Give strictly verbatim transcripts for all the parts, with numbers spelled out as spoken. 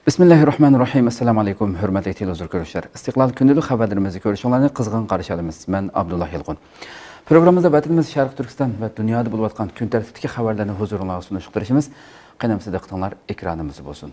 Bismillahirrahmanirrahim. Assalamu alaykum. Hürmetli televizyon görüşler. İstiklal günlük haberlerimizi görüşünlerini kızgın karşı alımız. Ben Abdullah Yılgun. Programımızda vatanımız Şarkı Türkistan ve dünyada bulunatkan gün tertipteki haberlerini huzuruna sunuşturuşumuz. Qanamsız diqqatinglar ekranımız olsun.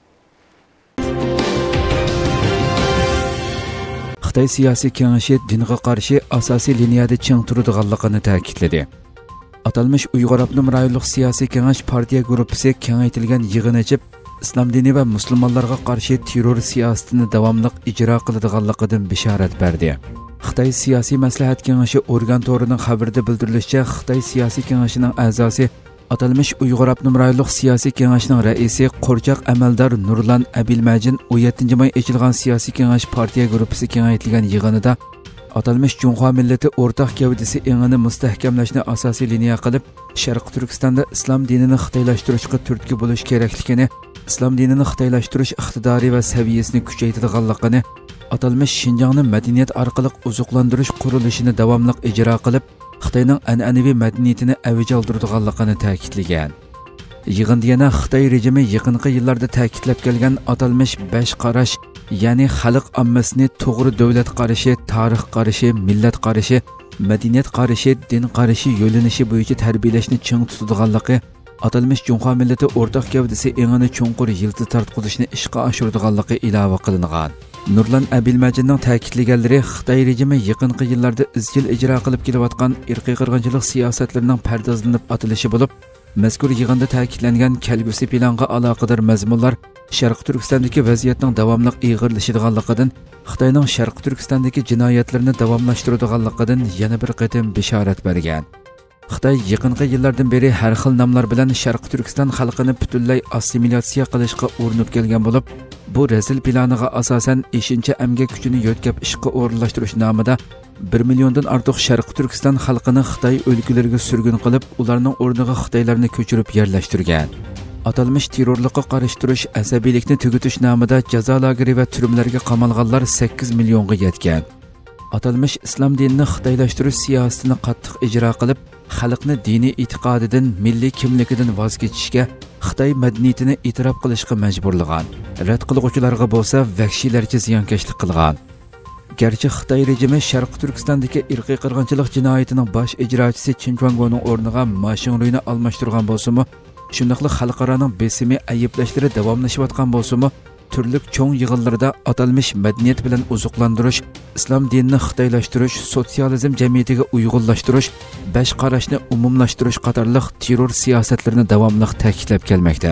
Xitoy siyosiy kengashi dinga qarshi asosiy liniyada ching turadiganligini ta'kidladi. Atalmış Uyg'ur Abnum rayonluq siyosiy kengash partiya gruppasi kengaytirilgan yig'in ochib, islom dini ve musulmonlarga qarshi terror siyosatini davomli ijro qiladiganligidan bishorat berdi. Xitoy siyosiy maslahat kengashi organ to'rining xabarida bildirilishicha, Xitoy siyosiy kengashining a'zosi atalmış Uyg'ur Abnum rayonluq siyosiy kengashining raisi Qo'rchoq amaldor Nurlan Abilmajin on yettinchi may ochilgan siyosiy kengash partiya gruppasi kengaytirilgan yig'inida atalmış Cunhua millati o'rtaq gavdasi engini mustahkamlashni asosiy liniya qilib, Sharq Turkistonda islom dinini xitoylashtirishga turtki bo'lish kerakligini, islom dinini xitoylashtirish iqtidori va saviyasini kuchaytirganligini, atalmış Şinjanni madaniyat orqali ozuqlantirish qurilishini davomli ijro qilib, Xitoyning an'anaviy madaniyatini avj oldirganligini ta'kidlagan. Yig'inda yana Xitoy rejimi yaqinqi yillarda ta'kidlab kelgan atalmış besh qarash, ya'ni xalq ommasini to'g'ri davlat qarashi, tarix qarashi, millat qarashi, madaniyat qarashi, din qarashi yo'linishi bo'yicha tarbiyalashni ching tutadiganligi, atalmış Cunhua millati o'rtaq gavdasi engini cho'nqur yilti tartqizishni ishga oshiradiganligi ilova qilingan. Nurlan Abilmajinning ta'kidlaganlari Xitoy rejimi yaqinqi yillarda izchil ijro qilib kelayotgan irqiy qirg'inchilik siyosatlarining pardozlanib atilishi bo'lib, mazkur yig'inda ta'kidlangan kelgusi planga aloqador mazmunlar Sharq Turkistondagi vaziyatning davomli ig'irlashidiganligidan, Xitoyning Sharq Turkistondagi jinoyatlarini davomlashtiradiganligidan yana bir qatim bishorat bergan. Xitoy yaqinqi yillardan beri har xil nomlar bilan Sharq Turkiston xalqini butunlay assimilyatsiya qilishga urinib kelgan bo'lib, bu razil planiga asosan beshinchi amgak kuchini yo'tkab ishga o'rinlashtirish nomida bir milliondan ortiq Sharq Turkiston xalqini Xitoy o'lkalariga surgun qilib, ularning o'rniga Xitoylarni ko'chirib yerlashtirgan. Atalmış terrorlikqa qarshi turish, asabiylikni tugutish nomida jazo lageri va turmlarga qamalganlar sakkiz millionga yetgan. Atalmış islom dinini xitoylashtirish siyosatini qattiq ijro qilib, xalqni diniy e'tiqodidan, milliy kimligidan voz kechishga, Xitoy madaniyatini e'tirof qilishga majburlagan. Rad qiluvchilarga bo'lsa vahshiylarcha ziyonkashlik qilgan. Gerçi Xitoy rejimi Sharq Turkistondagi irqiy qirg'inchilik jinoyatining bosh ijrochisi Chin Chuangoning o'rniga Ma Xinruyni almashtirgan bo'lsa-mu, shundaqli xalqaroning besimi ayblashlari davomlashayotgan bo'lsa-mu, turli cho'ng yig'inlarda atalmış madaniyat bilan ozuqlantirish, islom dinini xitoylashtirish, sotsializm jamiyatiga uyg'unlashtirish, besh qarashni umumlashtirish qatorliq terror siyosatlarini davomli ta'kidlab kelmoqda.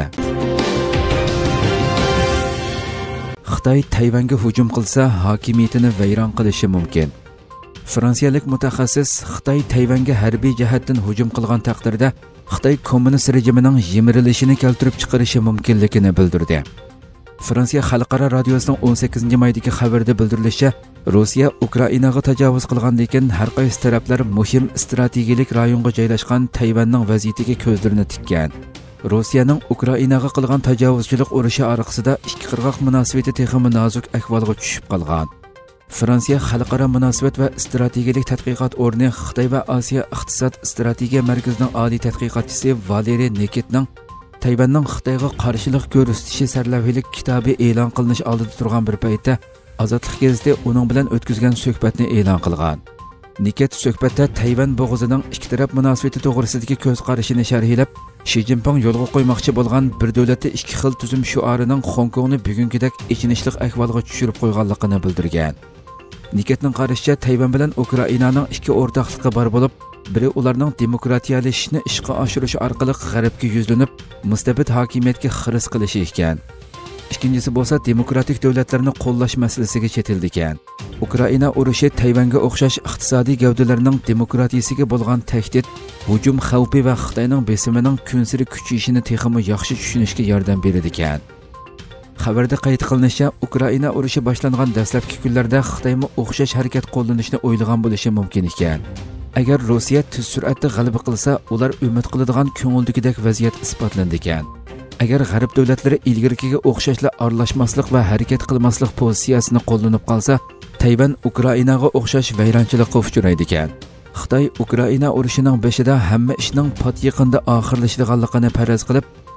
Xitoy Tayvanga hujum qilsa, hokimiyatini vayron qilishi mumkin. Fransiyalik mutaxassis Xitoy Tayvanga harbiy jihatdan hujum qilgan taqdirda Xitoy kommunist rejimining yemirilishini keltirib chiqarishi mumkinligini bildirdi. Fransiya Xalqaro radiosining on sakkizinchi maydagi xabarida bildirilishicha, Rossiya Ukrainaga tajovuz qilgandan keyin har qaysi taraflar muhim strategik rayonga joylashgan Tayvanning vaziyatiga ko'zlarini tikkan. Rossiyaning Ukrainaga qilgan tajovuzchilik urushi orqasida ikki qirg'oq munosabati texmi nozik ahvolga tushib qolgan. Fransiya Xalqaro munosabat va strategik tadqiqot o'rni Xitoy va Osiyo iqtisod strategiya markazining oliy tadqiqotchisi Valeriy Neketning Tayvanning Xitoyga qarshilik ko'rsatishi sarlavhalik kitobi e'lon qilinish oldida turgan bir paytda Ozodlik gazeti uning bilan o'tkazgan suhbatni e'lon qilgan. Niket suhbatda Tayvan bo'g'izining ikki taraf munosabati to'g'risidagi ko'z qarashini sharhlab, Xi Jinping yo'lga qo'ymoqchi bo'lgan bir davlatda ikki xil tuzum shuarining Hong Kongni bugungidek ichinishlik ahvolga tushirib qo'yganligini bildirgan. Niketning qarashicha, Tayvan bilan Ukrainaning ikki o'rtoqligi bor bo'lib, biri ularning demokratiyalashishni ishga oshirish orqali g'arbga yuzlanib, mustabid hokimiyatga xiris qilishi ekan. Ikkinchisi bo'lsa demokratik davlatlarni qo'llash masalasiga chetildi ekan. Ukraina urushi Tayvanga o'xshash iqtisodiy gavdalarning demokratiyasiga bo'lgan tahdid, hujum xavfi va Xitoyning besimining kunsiri kuchayishini texmi yaxshi tushunishga yordam beradi ekan. Xabarda qayd qilinishicha, Ukraina urushi boshlangan dastlabki kunlarda Xitoymi o'xshash harakat qo'llanishni o'ylagan bo'lishi mumkin ekan. Agar Rossiya tez sur'atda g'alaba qilsa, ular umid qiladigan ko'ngildagidek vaziyat isbotlandi ekan. Agar g'arb davlatlari ilgariga o'xshashla aralashmaslik va harakat qilmaslik pozitsiyasini qo'llanib qolsa, Tayvan Ukrainaga o'xshash vayronchilikqa uchraydi ekan. Xitoy Ukraina urushining beshida hamma ishning pat yaqinda oxirlashadiganligini faraz qilib,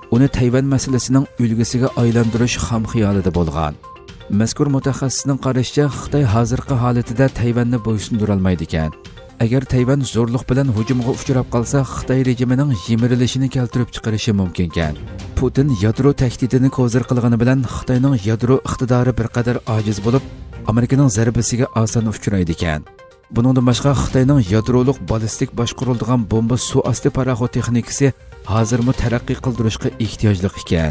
uni Tayvan masalasining ulgisiga aylantirish ham xiyolida bo'lgan. Mazkur mutaxassisning qarashicha, Xitoy hozirgi holatida Tayvanni bo'ysundira olmaydi ekan. Agar Tayvan zo'rliq bilan hujumga uchrab qolsa, Xitoy rejimining yemirilishini keltirib chiqarishi mumkin ekan. Putin yadro tahdidini ko'zir qilgani bilan Xitoyning yadro iqtidori bir qadar ojiz bo'lib, Amerikaning zarbasiga oson uchraydi ekan. Buningdan boshqa Xitoyning yadroliq ballistik boshqariladigan bomba suvosti paraxod texnikasi hozirmi taraqqiy qildirishga ehtiyojli ekan.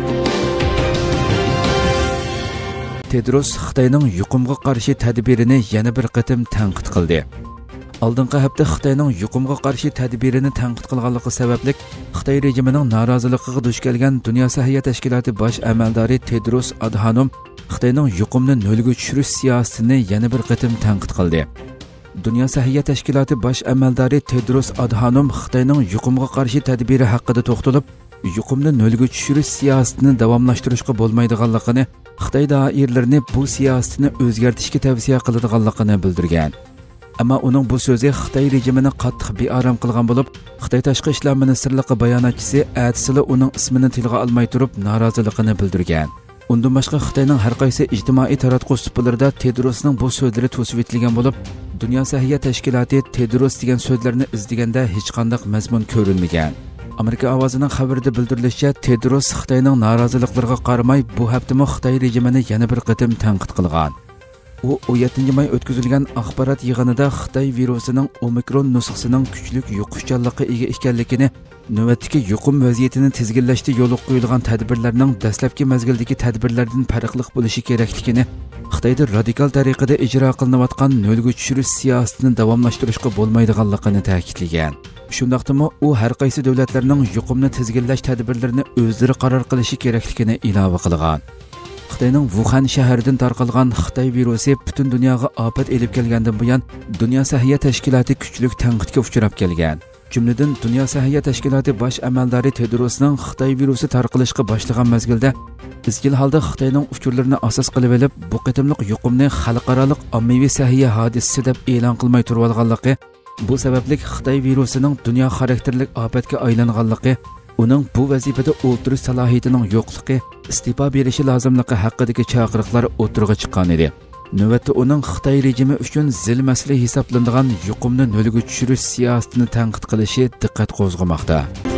Tedros Xitoyning yuqumga qarshi tadbirini yana bir qatim tanqid qildi. Oldingi hafta Xitoyning yuqumga qarshi tadbirini tanqid qilganligi sababli Xitoy rejimining noroziligiga duch kelgan Dunyo sog'liqlik tashkiloti bosh amaldori Tedros Adhanom Xitoyning yuqumni nolga tushirish siyosatini yana bir qatim tanqid qildi. Dunyo sog'liqlik tashkiloti bosh amaldori Tedros Adhanom Xitoyning yuqumga qarshi tadbiri haqida to'xtalib, yuqumni nolga tushirish siyosatini davomlashtirishga bo'lmaydiganligini, Xitoy doiralarini bu siyosatni o'zgartirishga tavsiya qiladiganligini bildirgan. Ammo uning bu so'zi Xitoy rejimini qattiq bearam qilgan bo'lib, Xitoy tashqi ishlar ministrligi bayonotchisi atisili uning ismini tilga olmay turib noroziligini bildirgan. Undan boshqa Xitoyning har qaysi ijtimoiy taratqush suplarida Tedrosning bu so'zlari to'sib etilgan bo'lib, Dunyo sog'liqlik tashkiloti Tedros degan so'zlarni izlaganda hech qanday mazmun ko'rilmagan. Amerika ovozining xabarida bildirilishicha, Tedros Xitoyning noroziliklariga qaramay bu haftami Xitoy rejimini yana bir qatim tanqid qilgan. U on yettinchi may o'tkazilgan axborot yig'inida Xitoy virusining Omikron nusxasining kuchli yuqishchanlikka ega ekanligini, navbatdagi yuqum vaziyatini tizginlashda yo'l qo'yilgan tadbirlarning dastlabki mazgildagi tadbirlardan farqli bo'lishi kerakligini, Xitoyda radikal tariqada ijro qilinayotgan nolga tushirish siyosatini davomlashtirishga bo'lmaydiganligini ta'kidlagan. Shundaqdimi u har qaysi davlatlarning yuqumni tizginlash tadbirlarini o'zlari qaror qilishi kerakligini ilova qilgan. Xitoyning Wuhan shahridan tarqalgan Xitoy virusi butun dunyoga ofat elib kelgandan buyon Dunyo sog'liqlik tashkiloti kuchli tanqidga uchrab kelgan. Jumladan Dunyo sog'liqlik tashkiloti bosh amaldori Tedrosning Xitoy virusi tarqalishga boshlagan mazgilda izchil holda Xitoyning uchurlarini asos qilib olib, bu qitimliq yuqumni xalqaroliq ommaviy sog'liq hodisasi deb e'lon qilmay turib olganligi, bu sababli Xitoy virusining dunyo xarakterlik ofatga aylanganligi, uning bu vazifada o'tirish salohiyatining yo'qligi, istifa berishi lozimligi haqidagi chaqiriqlar o'tirg'a chiqqan edi. Navbatda uning Xitoy rejimi uchun zil masala hisoblanadigan yuqumni nolga tushirish siyosatini tanqid qilishi diqqat qo'zg'amoqda.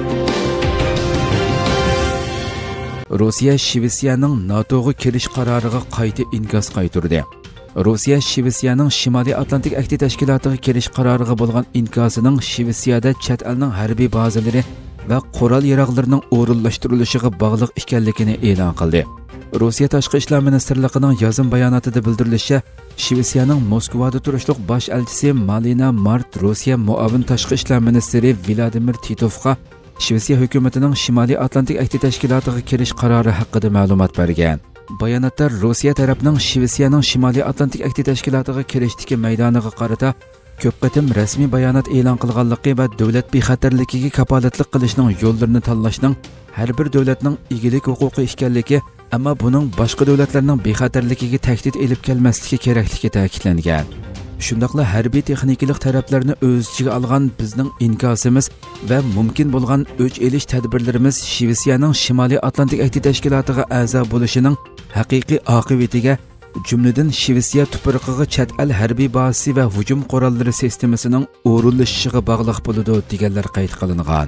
Rossiya Shvetsiyaning NATOga kirish qaroriga qayta inkos qaytardi. Rossiya Shvetsiyaning Shimoliy Atlantik Akti tashkilotiga kirish qaroriga bo'lgan inkosining Shvetsiyada chet elning harbiy bazalari va qurol yaroqlarining o'rinlashtirilishiga bog'liq ekanligini e'lon qildi. Rossiya tashqi ishlar ministrligining yozim bayonotida bildirilishicha, Shvetsiyaning Moskvada turishliq bosh elchisi Malina Mart Rossiya muavin tashqi ishlar ministri Vladimir Titovga Shvetsiya hukumatining Shimoliy Atlantik Akti tashkilotiga kirish qarori haqida ma'lumot bergan. Bayonotda Rossiya tarafining Shvetsiyaning Shimoliy Atlantik Akti tashkilotiga kirishdagi maydoniga qarata ko'p qatim rasmiy bayonot e'lon qilganligi va davlat bexatarligiga kapolatlik qilishning yo'llarini tanlashning har bir davlatning egilik huquqi ekanligi, ammo buning boshqa davlatlarning bexatarligiga tahdid elib kelmasligi kerakligi ta'kidlangan. Shundaqla harbiy texnikalik taraflarni o'z ichiga olgan bizning inkosimiz va mumkin bo'lgan o'ch elish tadbirlarimiz Shvetsiyaning Shimoliy Atlantik Akti tashkilotiga a'zo bo'lishining haqiqiy oqibatiga, jumladan Shvetsiya tuproqiga chet el harbiy bazasi va hujum qurollari sistemasining o'rinlashishiga bog'liq bo'ladi deganlar qayd qilingan.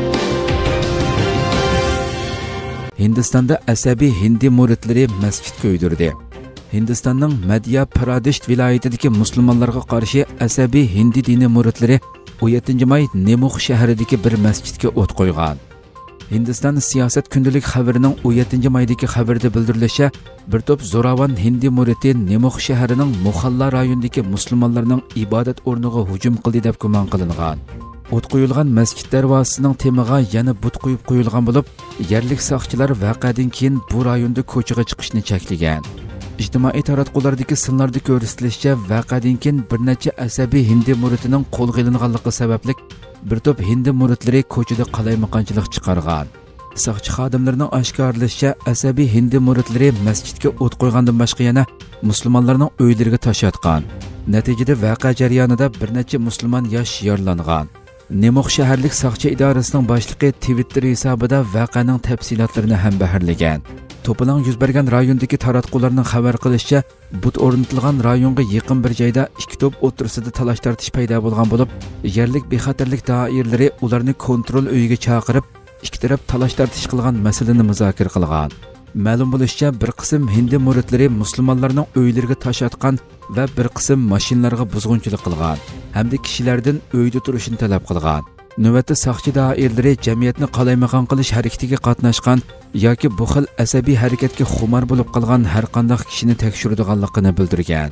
Hindistonda asabiy hindi muridlari masjid ko'ydirdi. Hindistonning Madhya Pradesh viloyatidagi musulmonlarga qarshi asabiy hindi dini muridlari on yettinchi may Nemux shahridagi bir masjidga o't qo'ygan. Hindiston siyosat kundalik xabarining on yettinchi maydagi xabarda bildirilishicha, bir to'p zo'ravon hindi muridi Nemux shahrining Muhalla rayonidagi musulmonlarning ibodat o'rniga hujum qildi deb gumon qilingan. O't qo'yilgan masjid darvozasining temiga yana but qo'yib qo'yilgan bo'lib, yerlik soqchilar voqeadan keyin bu rayonda ko'chaga chiqishni cheklagan. İctimai taratqulardagi sinlarda ko'rsatilishicha, voqeadan keyin bir necha asabiy hindi muridining qo'lga ilinganligi sababli bir to'p hindi muridlari ko'chada qalaymaqonchilik chiqargan. Soqchi xodimlarining oshkorlashicha, asabiy hindi muridlari masjidga o't qo'ygandan boshqa yana musulmonlarning uylariga tosh otgan. Natijada voqea jarayonida bir necha musulmon yosh yaralangan. Nemoq shaharlik saqchi idorasining boshlig'i Twitter hisobida voqeaning tafsilotlarini ham baharlagan. To'polon yuz bergan rayondagi taratqularning xabar qilishicha, but o'rnatilgan rayonga yaqin bir joyda ikki to'p o'tirsida talash tartish paydo bo'lgan bo'lib, yerlik bexatarlik doiralari ularni kontrol uyiga chaqirib, ikki taraf talash tartish qilgan masalani muzokara qilgan. Ma'lum bo'lishicha, bir qism hindi muridlari musulmonlarning uylariga tosh otgan va bir qism mashinalarga buzg'unchilik qilgan hamda kishilardan uyda turishni talab qilgan. Navbatda saqchi doiralari jamiyatni qalaymagan qilish harakatiga qatnashgan yoki bu xil asabiy harakatga xumor bo'lib qolgan har qanday kishini tekshiradiganligini bildirgan.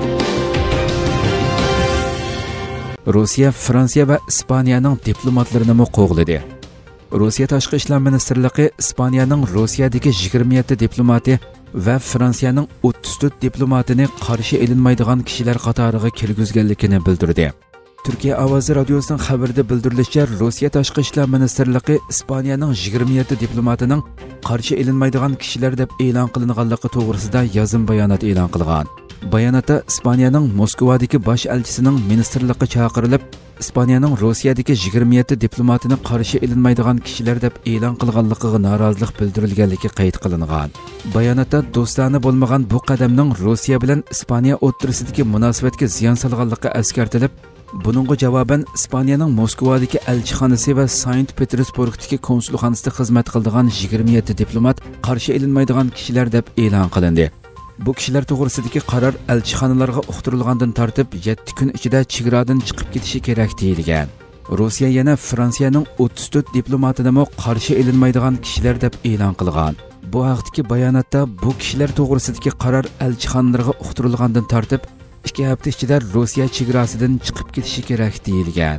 Rossiya, Fransiya va Ispaniyaning diplomatlarini qo'g'ladi. Rossiya Tashqi ishlar ministrligi Ispaniyaning Rossiyadagi yigirma yetti diplomati va Fransiyaning o'ttiz to'rt diplomatini qarshi elinmaydigan kishilar qatoriga kirgizganligini bildirdi. Turkiya ovozi radiosining xabarida bildirilishicha, Rossiya Tashqi ishlar ministrligi Ispaniyaning yigirma yetti diplomatining qarshi elinmaydigan kishilar deb e'lon qilinganligi to'g'risida yozim bayonot e'lon qilgan. Bayonotda Ispaniyaning Moskvadagi bosh elchisining ministrlikka chaqirilib, Ispaniyaning Rossiyadagi yigirma yetti diplomatini qarshi elinmaydigan kishilar deb e'lon qilganligiga norozilik bildirilganligi qayd qilingan. Bayonotda do'stona bo'lmagan bu qadamning Rossiya bilan Ispaniya o'rtasidagi munosabatga ziyon solganligi eskartilib, buningga javoban Ispaniyaning Moskvadagi elchixonasi va Saint Petersburgdagi konsulxonasida xizmat qiladigan yigirma yetti diplomat qarshi elinmaydigan kishilar deb e'lon qilindi. Bu kishilar to'g'risidagi qaror elchixonalarga uqtirilgandan tortib yetti kun ichida chegaradan chiqib ketishi kerak deyilgan. Rossiya yana Fransiyaning o'ttiz to'rt diplomatini qarshi elinmaydigan kishilar deb e'lon qilgan. Bu haqdagi bayonotda bu kishilar to'g'risidagi qaror elchixonalarga uqtirilgandan tortib ikki hafta ichida Rossiya chegarasidan chiqib ketishi kerak deyilgan.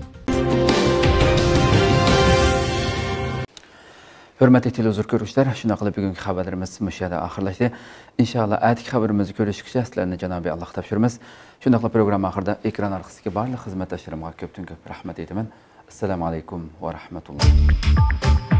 Hürmetli televizor görüşler, şuna qilib bugungi xabarlarimiz müşahada oxirlashdi. İnşallah atiki xabarimizni ko'rishgacha sizlarni Janobi Alloh topshiramiz. Shunda qilib program oxirida ekran orqasidagi barcha xizmatdoshlarimga ko'pdan ko'p rahmat aytaman. Assalomu alaykum va rahmatulloh.